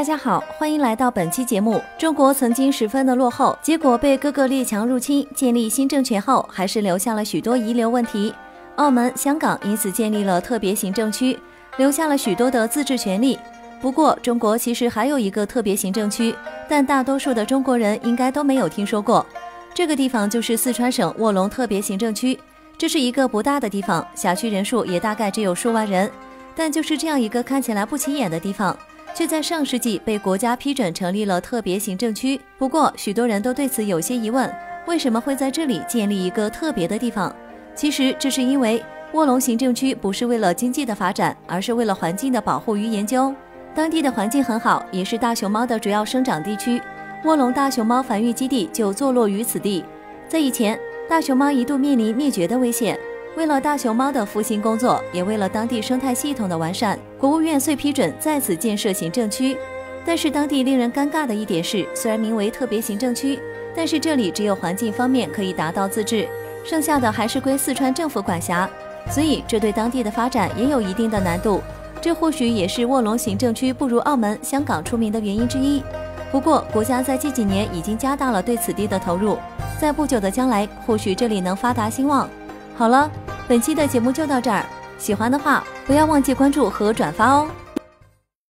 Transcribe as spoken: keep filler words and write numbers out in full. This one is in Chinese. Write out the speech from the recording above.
家好，欢迎来到本期节目。中国曾经十分的落后，结果被各个列强入侵，建立新政权后，还是留下了许多遗留问题。澳门、香港因此建立了特别行政区，留下了许多的自治权利。不过，中国其实还有一个特别行政区，但大多数的中国人应该都没有听说过。这个地方就是四川省卧龙特别行政区。这是一个不大的地方，辖区人数也大概只有数万人。但就是这样一个看起来不起眼的地方，却在上世纪被国家批准成立了特别行政区。不过，许多人都对此有些疑问，为什么会在这里建立一个特别的地方？其实这是因为卧龙行政区不是为了经济的发展，而是为了环境的保护与研究。当地的环境很好，也是大熊猫的主要生长地区。卧龙大熊猫繁育基地就坐落于此地。在以前，大熊猫一度面临灭绝的危险。为了大熊猫的复兴工作，也为了当地生态系统的完善，国务院遂批准在此建设行政区。但是当地令人尴尬的一点是，虽然名为特别行政区，但是这里只有环境方面可以达到自治，剩下的还是归四川政府管辖，所以这对当地的发展也有一定的难度。这或许也是卧龙行政区不如澳门、香港出名的原因之一。不过，国家在近几年已经加大了对此地的投入，在不久的将来，或许这里能发达兴旺。好了，本期的节目就到这儿，喜欢的话不要忘记关注和转发哦。